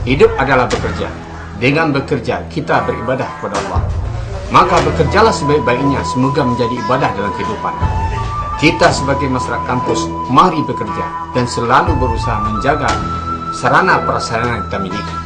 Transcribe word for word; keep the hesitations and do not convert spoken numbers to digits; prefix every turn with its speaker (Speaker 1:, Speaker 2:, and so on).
Speaker 1: Hidup adalah bekerja. Dengan bekerja, kita beribadah kepada Allah. Maka bekerjalah sebaik-baiknya, semoga menjadi ibadah dalam kehidupan. Kita sebagai masyarakat kampus, mari bekerja dan selalu berusaha menjaga sarana prasarana yang kita miliki.